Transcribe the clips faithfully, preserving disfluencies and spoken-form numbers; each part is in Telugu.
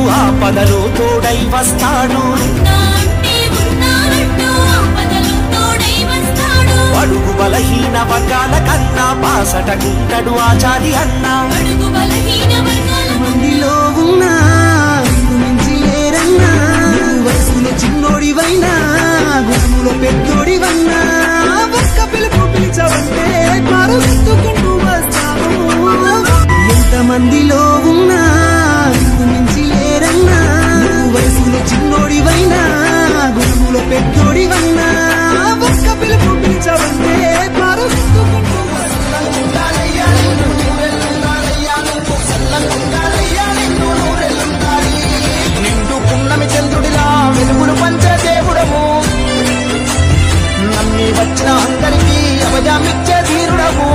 ఆపదలో తోడై వస్తాడు అడుగు బలహీన వర్గాల కన్నా బాసటకుంటడు ఆచారి అన్నా మందిలో ఉన్నా మించి లేరన్నా వయసులో చిన్నోడివైనా గుణములో పెద్దోడివన్నా ఒక్క పిలుపు పిలిచవంటే మరుస్తుంటూ వస్తాను ఎంతమందిలో ఉన్నా మించి లేరన్నా వయసులో చిన్నోడివైనా గుణములో పెద్దోడివన్నా ఒక్క పిలుపు పిలిచవంటే మరుస్తుంటూ నిండు పున్నమి చంద్రుడిలా వెలుగులు పంచే దేవుడము నమ్మి వచ్చిన అందరికీ అభయమిచ్చే ధీరుడము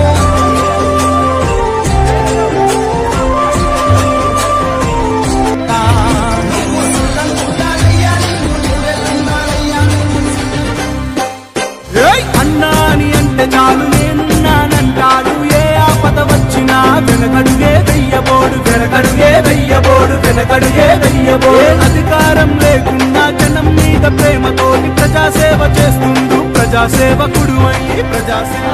అన్నాని అంటే చాలు నేనున్నానంటాడు ఏ ఆపద వచ్చినా వెనకడుగే వెయ్యబోడు వెనకడుగే వెయ్యబోడు వెనకడుగే వెయ్యబోడు అధికారం లేకున్నా జనం మీద ప్రేమతోటి ప్రజాసేవ చేస్తుండు ప్రజాసేవకుడు అయ్యి ప్రజాసేవ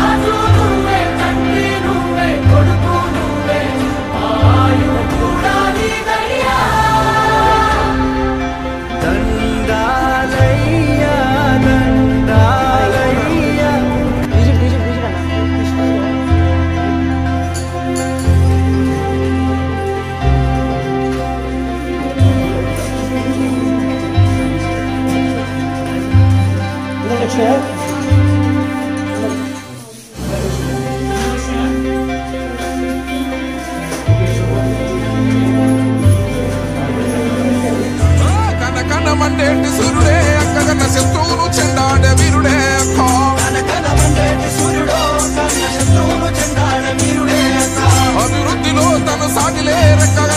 కనకనమండేటి సూర్యుడే అక్కగన్న శత్రువును చెండాడే వీరుడే కనకనమండేటి సూర్యుడో కన్న శత్రువును చెండాడే వీరుడే అభివృద్ధిలో తను సాగిలే రెక్కగా